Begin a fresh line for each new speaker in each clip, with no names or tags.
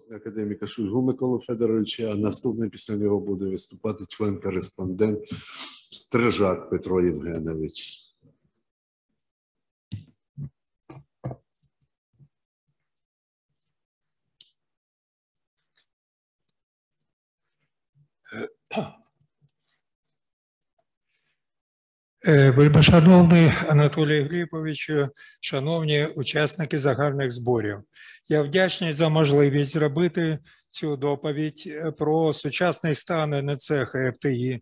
академіка Шульгу Миколу Федоровича, а наступний після нього буде виступати член-кореспондент Стрижак Петро Євгенович.
Вельмишановний Анатолій Глібович, шановні учасники загальних зборів, я вдячний за можливість зробити цю доповідь про сучасний стан НЦ ХФТІ,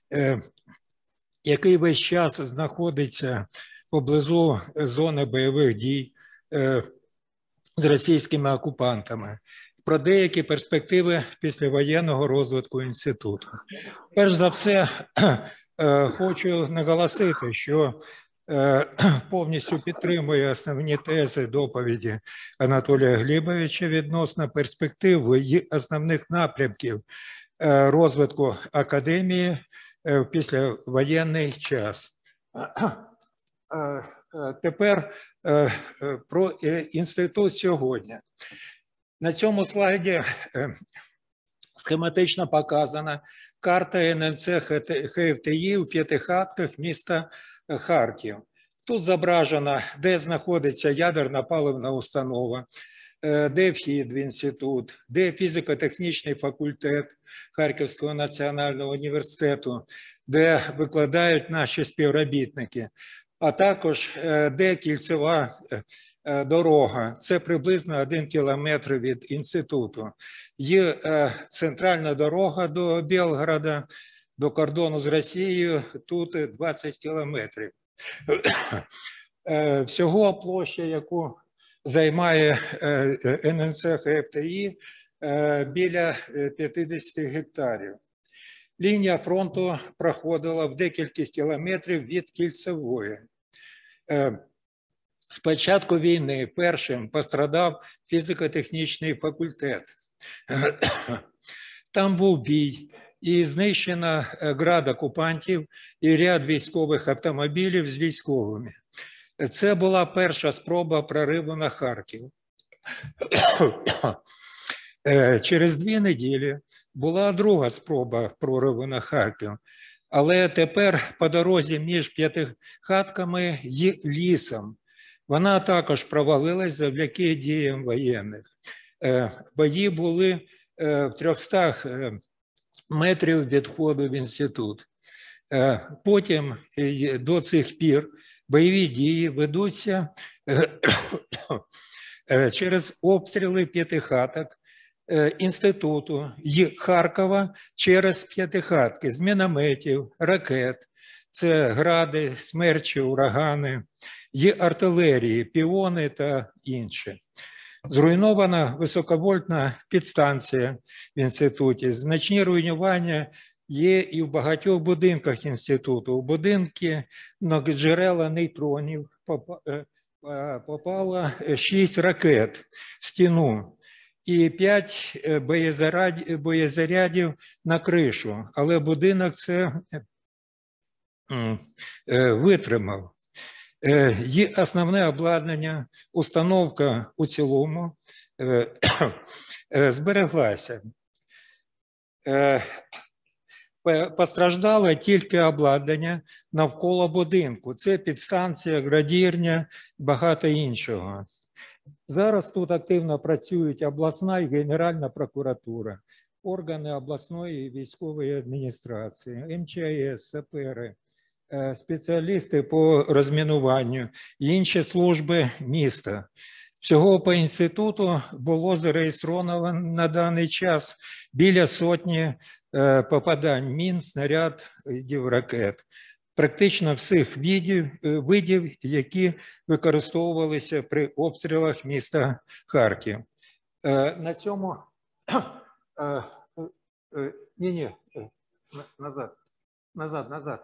який весь час знаходиться поблизу зони бойових дій з російськими окупантами, про деякі перспективи післявоєнного розвитку інституту. Перш за все, хочу наголосити, що повністю підтримую основні тези доповіді Анатолія Глібовича відносно перспектив і основних напрямків розвитку академії в післявоєнний час. Тепер про інститут сьогодні. На цьому слайді схематично показана карта ННЦ ХФТІ у п'ятихатках міста Харків. Тут зображено, де знаходиться ядерна паливна установа, де вхід в інститут, де фізико-технічний факультет Харківського національного університету, де викладають наші співробітники, а також де кільцева дорога. Це приблизно 1 кілометр від інституту. Є центральна дорога до Білгорода, до кордону з Росією, тут 20 кілометрів. Всього площа, яку займає ННЦ ХФТІ, біля 50 гектарів. Лінія фронту проходила в декілька кілометрів від кільцевої. З початку війни першим пострадав фізико-технічний факультет. Там був бій і знищено град окупантів і ряд військових автомобілів з військовими. Це була перша спроба прориву на Харків. Через 2 неділі була друга спроба прориву на Харків, але тепер по дорозі між п'ятихатками і лісом. Вона також провалилась завдяки діям воєнних. Бої були в 300 метрів від входу в інститут. Потім до цих пір бойові дії ведуться через обстріли п'ятихаток інституту і Харкова через п'ятихатки з мінометів, ракет, це гради, смерчі, урагани, є артилерії, піони та інше. Зруйнована високовольтна підстанція в інституті. Значні руйнування є і в багатьох будинках інституту. У будинки многоджерела нейтронів попало 6 ракет в стіну і 5 боєзарядів на кришу, але будинок це витримав. Є основне обладнання, установка у цілому збереглася. Постраждало тільки обладнання навколо будинку. Це підстанція, градірня, багато іншого. Зараз тут активно працюють обласна і Генеральна прокуратура, органи обласної військової адміністрації, МЧС, сапери, спеціалісти по розмінуванню і інші служби міста. Всього по інституту було зареєстровано на даний час біля 100 попадань мін, снарядів, ракет. Практично всіх видів, які використовувалися при обстрілах міста Харків. На цьому... Назад.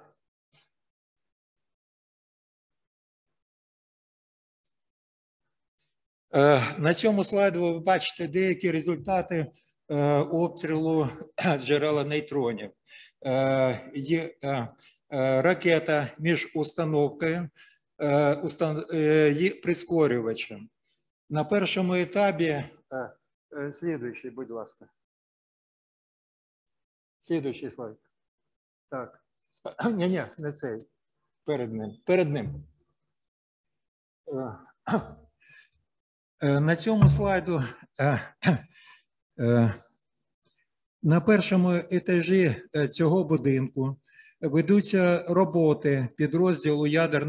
На цьому слайді ви бачите деякі результати обстрілу джерела нейтронів. Є ракета між установкою і прискорювачем. На першому етапі Слідуючий, будь ласка. Слідуючий слайд. Так. Ні, не цей. Перед ним. Перед ним. На цьому слайду на першому етажі цього будинку ведуться роботи підрозділу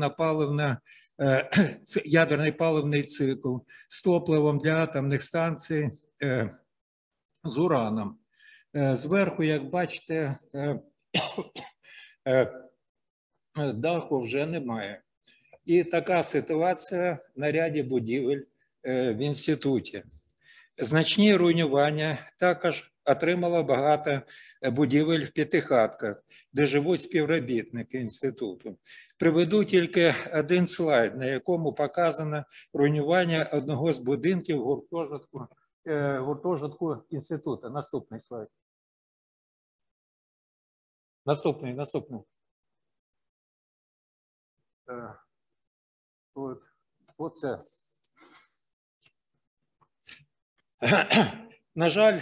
ядерний паливний цикл з топливом для атомних станцій з ураном. Зверху, як бачите, даху вже немає. І така ситуація на ряді будівель в інституті. Значні руйнування також отримало багато будівель в п'ятихатках, де живуть співробітники інституту. Приведу тільки один слайд, на якому показано руйнування одного з будинків гуртожитку інституту. Наступний слайд. Наступний. Оце. На жаль,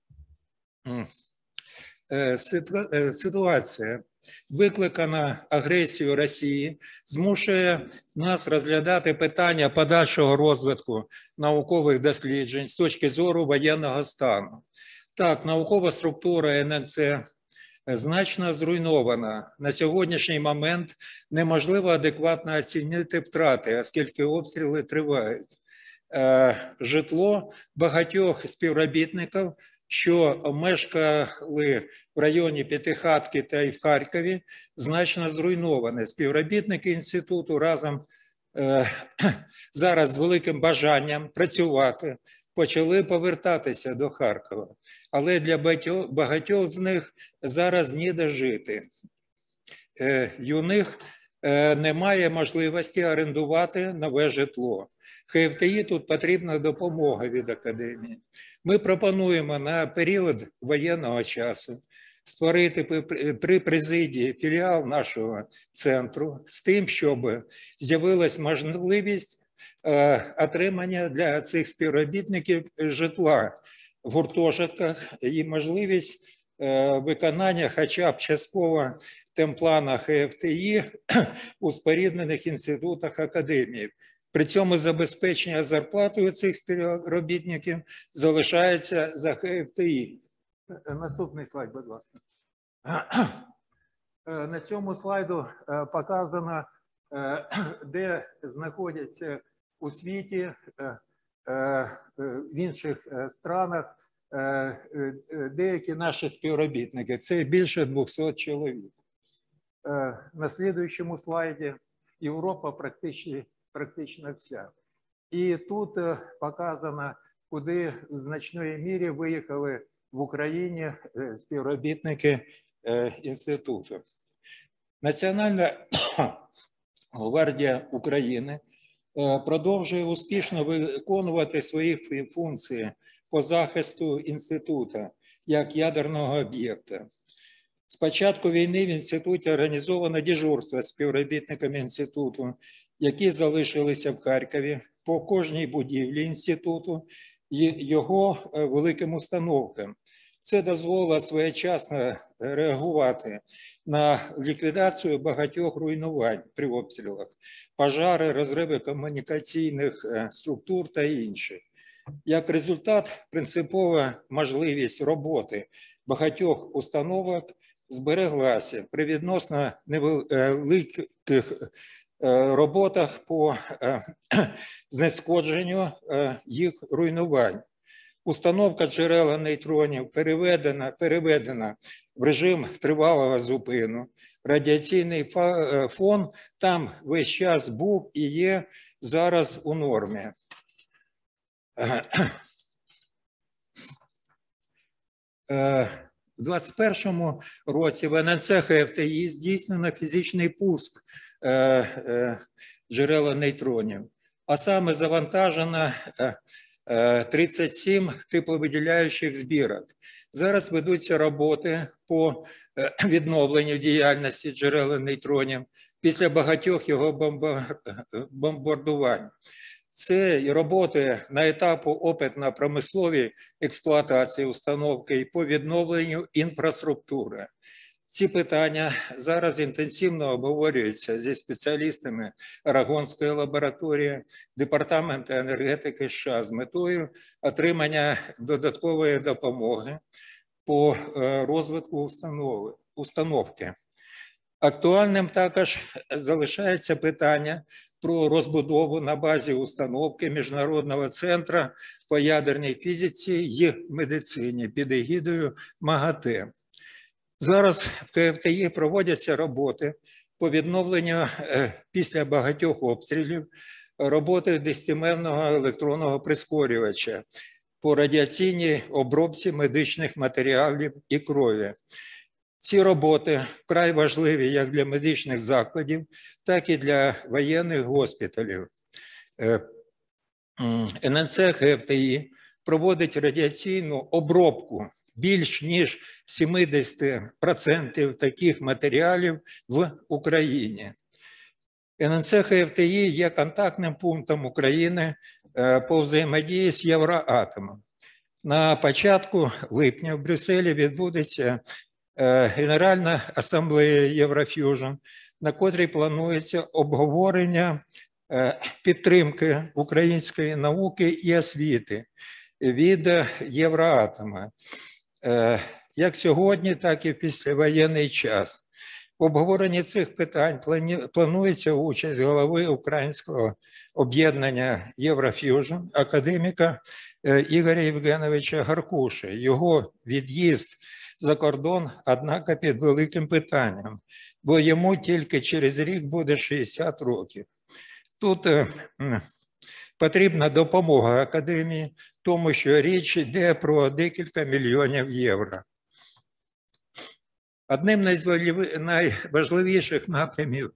ситуація, викликана агресією Росії, змушує нас розглядати питання подальшого розвитку наукових досліджень з точки зору воєнного стану. Так, наукова структура ННЦ значно зруйнована. На сьогоднішній момент неможливо адекватно оцінити втрати, оскільки обстріли тривають. Житло багатьох співробітників, що мешкали в районі П'ятихатки та й в Харкові, значно зруйноване. Співробітники інституту разом зараз з великим бажанням працювати почали повертатися до Харкова. Але для багатьох з них зараз ніде жити. І у них немає можливості орендувати нове житло. ХФТІ тут потрібна допомога від академії. Ми пропонуємо на період воєнного часу створити при президії філіал нашого центру з тим, щоб з'явилась можливість отримання для цих співробітників житла в гуртожитках і можливість виконання хоча б частково темплана ХФТІ у споріднених інститутах академії. При цьому забезпечення зарплатою цих співробітників залишається за ХФТІ. Наступний слайд, будь ласка. На цьому слайду показано, де знаходяться у світі, в інших странах деякі наші співробітники. Це більше 200 чоловік. На слідуючому слайді Європа практично вся. І тут показано, куди в значної мірі виїхали в Україні співробітники інституту. Національна гвардія України продовжує успішно виконувати свої функції по захисту інституту як ядерного об'єкта. З початку війни в інституті організовано дежурство з співробітниками інституту, які залишилися в Харкові по кожній будівлі інституту і його великим установкам. Це дозволило своєчасно реагувати на ліквідацію багатьох руйнувань при обстрілах, пожари, розриви комунікаційних структур та інше. Як результат, принципова можливість роботи багатьох установок збереглася при відносно невеликих роботах по знешкодженню їх руйнувань. Установка джерела нейтронів переведена в режим тривалого зупину. Радіаційний фон там весь час був і є зараз у нормі. У 2021 році в ННЦ ХФТІ здійснено фізичний пуск джерела нейтронів, а саме завантажено 37 тепловиділяючих збірок. Зараз ведуться роботи по відновленню діяльності джерела нейтронів після багатьох його бомбардувань. Це і роботи на етапу опитно-промислової експлуатації установки і по відновленню інфраструктури. Ці питання зараз інтенсивно обговорюються зі спеціалістами Арагонської лабораторії, Департаменту енергетики США з метою отримання додаткової допомоги по розвитку установки. Актуальним також залишається питання про розбудову на базі установки Міжнародного центру по ядерній фізиці і медицині під егідою МАГАТЕ. Зараз в КФТІ проводяться роботи по відновленню після багатьох обстрілів роботи 10-мемного електронного прискорювача по радіаційній обробці медичних матеріалів і крові. Ці роботи вкрай важливі як для медичних закладів, так і для воєнних госпіталів. ННЦ КФТІ проводить радіаційну обробку більш ніж 70% таких матеріалів в Україні. ННЦ КФТІ є контактним пунктом України по взаємодії з Євроатомом. На початку липня в Брюсселі відбудеться Генеральна асамблея Єврофюжн, на котрій планується обговорення підтримки української науки і освіти від Євроатома, як сьогодні, так і в післявоєнний час. В обговоренні цих питань планується участь голови Українського об'єднання Єврофюжн, академіка Ігоря Євгеновича Гаркуши. Його від'їзд за кордон, однак, під великим питанням, бо йому тільки через рік буде 60 років. Тут потрібна допомога академії, тому що річ йде про декілька мільйонів євро. Одним з найважливіших напрямів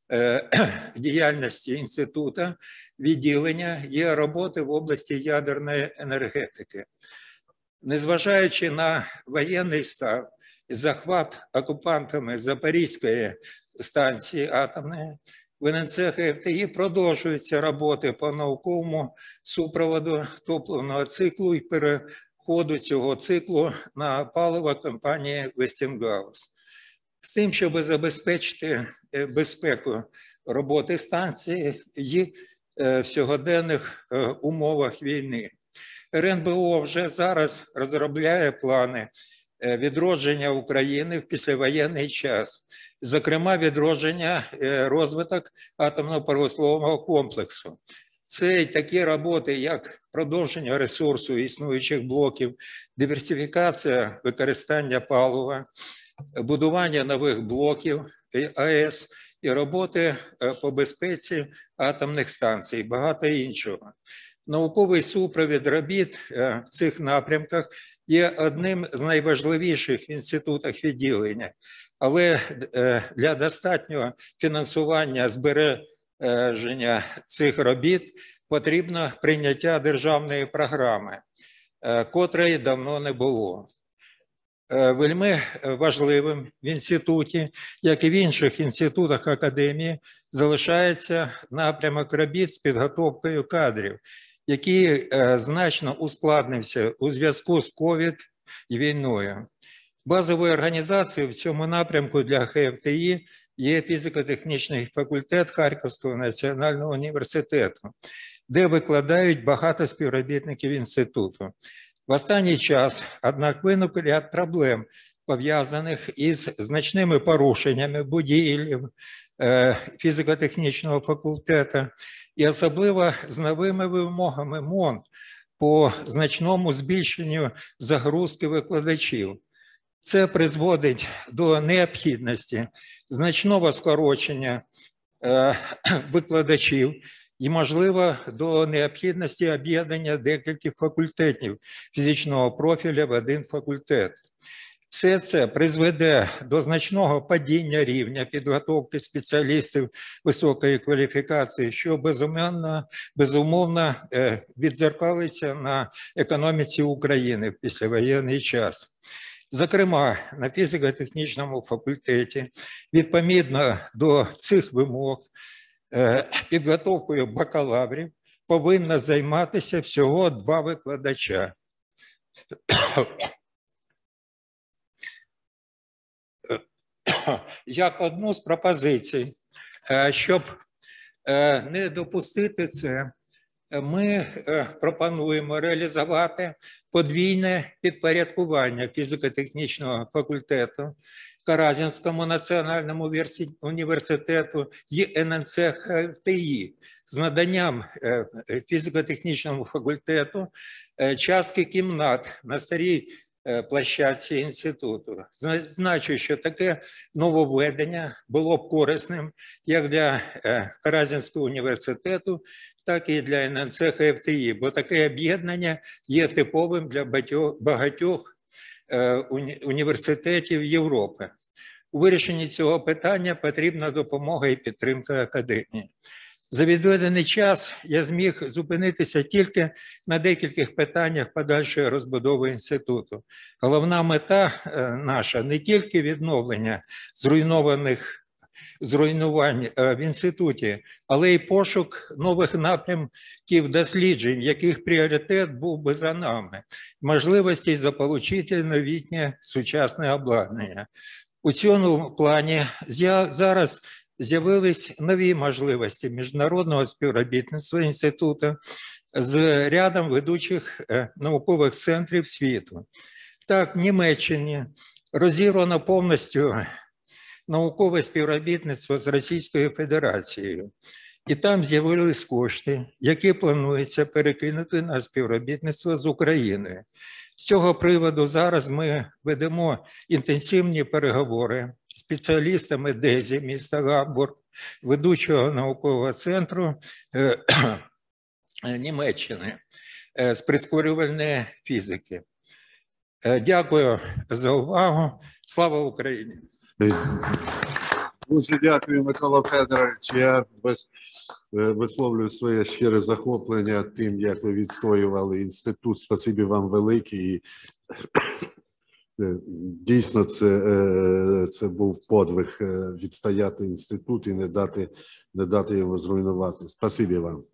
діяльності інституту відділення є роботи в області ядерної енергетики. Незважаючи на воєнний стан, захват окупантами Запорізької станції атомної, в ННЦ КФТІ продовжуються роботи по науковому супроводу топливного циклу і переходу цього циклу на паливо компанії Westinghouse. З тим, щоб забезпечити безпеку роботи станції і в сьогоденних умовах війни. РНБО вже зараз розробляє плани відродження України в післявоєнний час, зокрема відродження розвиток атомно-промислового комплексу. Це такі роботи, як продовження ресурсу існуючих блоків, диверсифікація використання палива, будування нових блоків АЕС і роботи по безпеці атомних станцій, багато іншого. Науковий супровід робіт в цих напрямках є одним з найважливіших в інститутах відділення, але для достатнього фінансування збереження цих робіт потрібно прийняття державної програми, котрої давно не було. Вельми важливим в інституті, як і в інших інститутах академії, залишається напрямок робіт з підготовкою кадрів, який значно ускладнився у зв'язку з ковід і війною. Базовою організацією в цьому напрямку для КФТІ є фізико-технічний факультет Харківського національного університету, де викладають багато співробітників інституту. В останній час, однак, виник ряд проблем, пов'язаних із значними порушеннями будівель фізико-технічного факультету і особливо з новими вимогами МОН по значному збільшенню загрузки викладачів. Це призводить до необхідності значного скорочення викладачів і, можливо, до необхідності об'єднання декількох факультетів фізичного профілю в один факультет. Все це призведе до значного падіння рівня підготовки спеціалістів високої кваліфікації, що безумовно віддзеркалиться на економіці України в післявоєнний час. Зокрема, на фізико-технічному факультеті, відповідно до цих вимог, підготовкою бакалаврів повинна займатися всього 2 викладача. Як одну з пропозицій, щоб не допустити це, ми пропонуємо реалізувати подвійне підпорядкування фізико-технічного факультету Каразінському національному університету і ННЦ ХТІ з наданням фізико-технічному факультету частки кімнат на старій площадці інституту. Значу, що таке нововведення було б корисним як для Каразінського університету, так і для ННЦ ХТІ, бо таке об'єднання є типовим для багатьох університетів Європи. У вирішенні цього питання потрібна допомога і підтримка академії. За відведений час я зміг зупинитися тільки на декількох питаннях подальшої розбудови інституту. Головна мета наша не тільки відновлення зруйнувань в інституті, але й пошук нових напрямків досліджень, яких пріоритет був би за нами, можливості заполучити новітнє сучасне обладнання. У цьому плані зараз з'явились нові можливості міжнародного співробітництва інституту з рядом ведучих наукових центрів світу. Так, в Німеччині розірвано повністю наукове співробітництво з Російською Федерацією. І там з'явились кошти, які планується перекинути на співробітництво з Україною. З цього приводу зараз ми ведемо інтенсивні переговори з спеціалістами ДЕЗі міста Гамбург, ведучого наукового центру Німеччини з прискорювальної фізики. Дякую за увагу. Слава Україні!
Дуже дякую, Микола Федорович. Я висловлюю своє щире захоплення тим, як ви відстоювали інститут. Спасибі вам велике. І дійсно, це був подвиг відстояти інститут і не дати йому зруйнувати. Спасибі вам.